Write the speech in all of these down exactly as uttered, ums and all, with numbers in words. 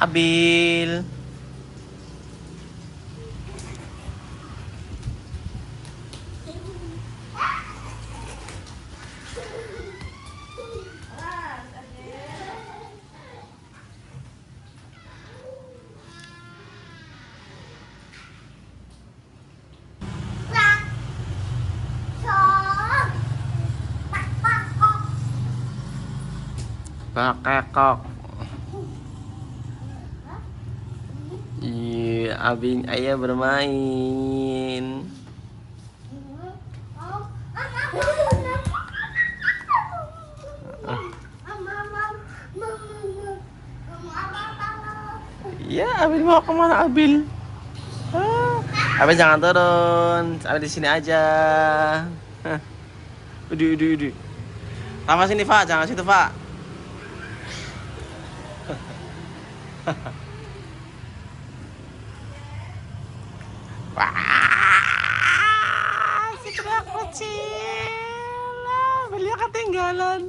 Abil. Kakak. Iya, Abin ayah bermain. Iya, Abil mau kemana Abil? Ah, Abil jangan turun, Abil di sini aja. Hah. Udah, udah, udah. Rafa sini, Pak, jangan situ, Pak. Wah, si kecil kecil, beliau ketinggalan.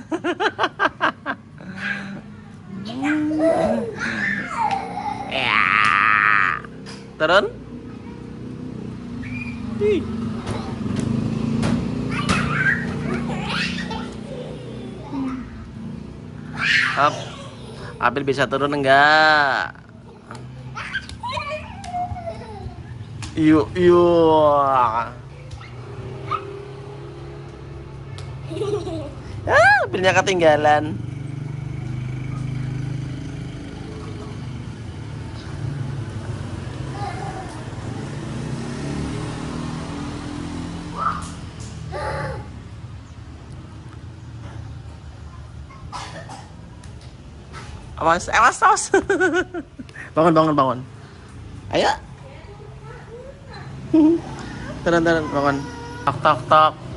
Ya, turun. Ih. Up. Abil bisa turun enggak? Yuk, yuk. Ah, Abilnya ketinggalan. Awas, awas, awas. Bangun, bangun, bangun. Ayo. Turun, turun, bangun. Tok, tok, tok.